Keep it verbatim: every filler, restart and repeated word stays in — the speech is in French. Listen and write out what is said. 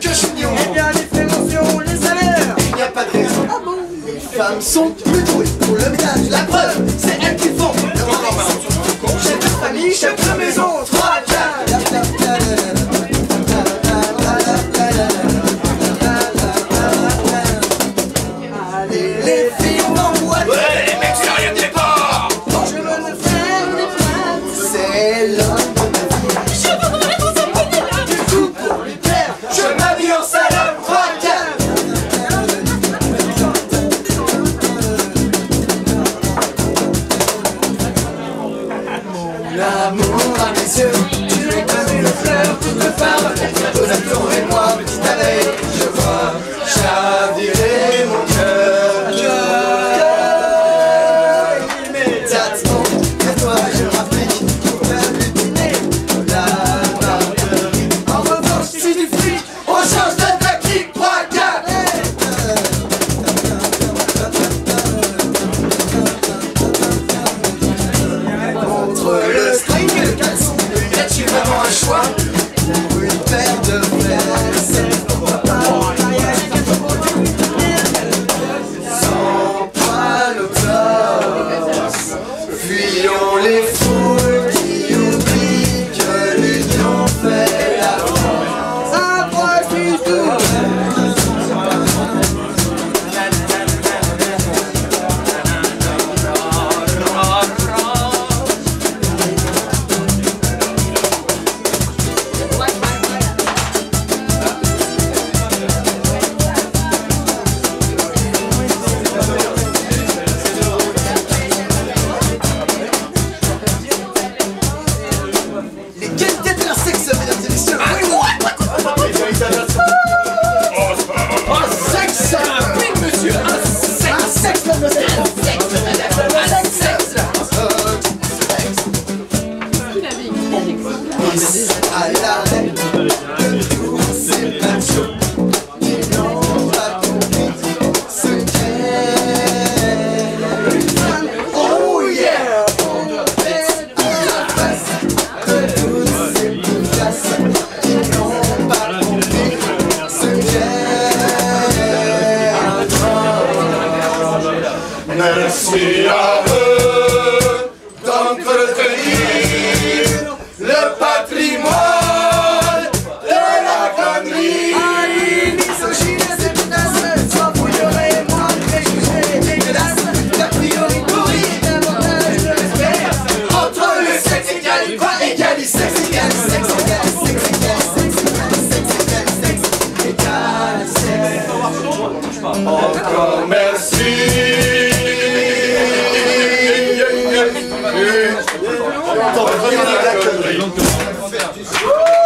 que chignon. Eh bien, différencions les salaires. Il n'y a pas de raison. Ah bon? Les femmes sont plus douées pour le ménage. La preuve, c'est elles qui font. Chef de famille, chef de maison. Trois, quatre. Allez, les filles, on envoie. Ouais, les mecs, c'est rien de départ. Je veux me faire des places. C'est l'homme de ma vie. Je voudrais vous emmener là. Du coup, pour lui plaire, je m'habille en salope. Trois, quatre. L'amour à mes yeux, tu es comme une fleur toute femme. Bonatour et moi, petite abeille, je vois chavirer mon cœur. Cœur, immédiatement, et toi je rapplique pour faire butiner la barberie. En revanche, si du fric, on change de tactique. Trois, quatre. Entre le string et le caleçon, y a-t-il vraiment un choix pour une paire de fesses? Sans poil au torse, fuyons les foules qui oublient que l'union fait la force. Un, trois, six, douze. Les qualités de leur sexe, mesdames et messieurs. Un sexe. Oui, monsieur, un sexe. Un sexe, mademoiselle. Un sexe, madame. Un sexe. À l'arrêt de tous ces machos qui n'ont pas compris ce qu'est une femme. Oh yeah! On baisse à la face de tous ces bourgasses qui n'ont pas compris ce qu'est un homme. Merci à eux d'entretenir le patrimoine de la connerie. Allez, misogyne, c'est tenace. Soit vous y aurez moins de préjugés dégueulasses. L'a priori pourri, Davantage de respect. entre le sexe égal, quoi égal, sexe égal, sexe égal, sexe égal, sexe égal, sexe égal, sexe égal, sexe. Encore merci. Attends, regardez la connerie.